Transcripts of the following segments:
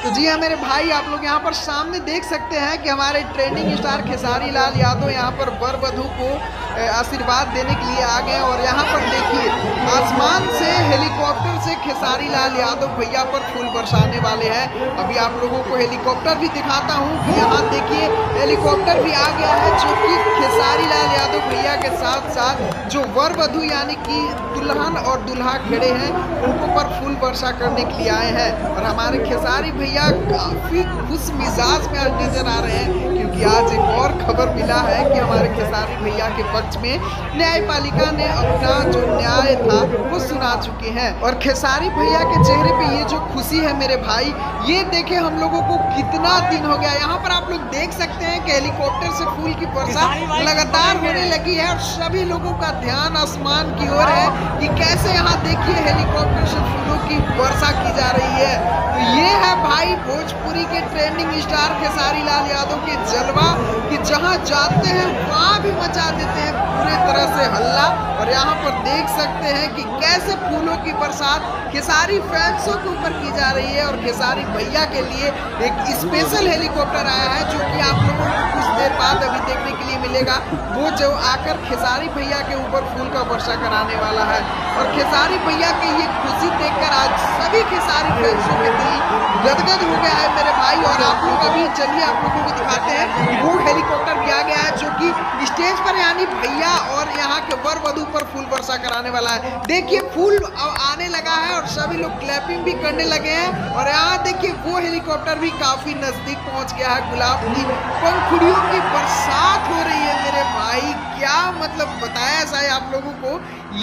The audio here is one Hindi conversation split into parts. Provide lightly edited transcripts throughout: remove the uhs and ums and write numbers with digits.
तो जी हाँ मेरे भाई, आप लोग यहाँ पर सामने देख सकते हैं कि हमारे ट्रेंडिंग स्टार खेसारी लाल यादव यहाँ पर वर वधू को आशीर्वाद देने के लिए आ गए। और यहाँ पर देखिए, आसमान से हेलीकॉप्टर से खेसारी लाल यादव भैया पर फूल बरसाने वाले हैं। अभी आप लोगों को हेलीकॉप्टर भी दिखाता हूँ कि यहाँ देखिए हेलीकॉप्टर भी आ गया है, जो कि खेसारी लाल यादव भैया के साथ साथ जो वर वधू यानी कि दुल्हन और दूल्हा खड़े हैं उनको पर फूल वर्षा करने के लिए आए हैं। और हमारे खेसारी भैया काफी खुश मिजाज में आज नजर आ रहे हैं, क्योंकि आज एक और खबर मिला है कि हमारे खेसारी भैया के पक्ष में न्यायपालिका ने अपना जो न्याय था वो सुना चुके हैं। और खेसारी भैया के चेहरे पे ये जो खुशी है मेरे भाई, ये देखे हम लोगों को कितना दिन हो गया। यहाँ पर आप लोग देख सकते हैं कि हेलीकॉप्टर से फूल की वर्षा लगातार होने लगी है और सभी लोगों का ध्यान आसमान की ओर है कि कैसे यहाँ देखिए हेलीकॉप्टर से फूलों की वर्षा की जा रही है। तो ये है भाई भोजपुरी के ट्रेंडिंग स्टार खेसारी लाल यादव के जलवा, कि जहाँ जाते हैं वहाँ भी मचा देते हैं पूरे तरह से हल्ला। और यहाँ पर देख सकते हैं कि कैसे फूलों की बरसात खेसारी फैंसों के ऊपर की जा रही है। और खेसारी भैया के लिए एक स्पेशल हेलीकॉप्टर आया है, जो कि आप लोगों को कुछ देर बाद अभी देखने के लिए मिलेगा। वो जो आकर खेसारी भैया के ऊपर फूल का वर्षा कराने वाला है। और खेसारी भैया की ये खुशी देखकर आज सभी खेसारी फैंसों के दिल गदगद हो गया है मेरे भाई। और आप लोग अभी चलिए आप लोगों को दिखाते हैं, वो हेलीकॉप्टर भी आ गया है जो कि स्टेज पर यानी भैया और यहाँ के वर वधू पर फूल वर्षा कराने वाला है। देखिए फूल आने लगा है और सभी लोग क्लैपिंग भी करने लगे हैं। और यहाँ देखिए वो हेलीकॉप्टर भी काफी नजदीक पहुंच गया है। गुलाब की पंखुड़ियों की बरसात हो रही है मेरे भाई। क्या मतलब बताया जाए आप लोगों को,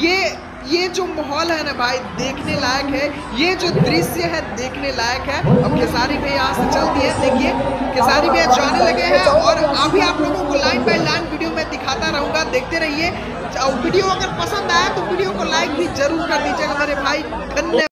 ये जो माहौल है ना भाई, देखने लायक है। ये जो दृश्य है देखने लायक है। अब खेसारी भैया यहाँ से चल दिए, देखिए खेसारी भैया जाने लगे हैं। और अभी आप लोगों को लाइन बाय लाइन वीडियो में दिखाता रहूंगा, देखते रहिए। वीडियो अगर पसंद आया तो वीडियो को लाइक भी जरूर कर दीजिएगा मेरे भाई। धन्यवाद।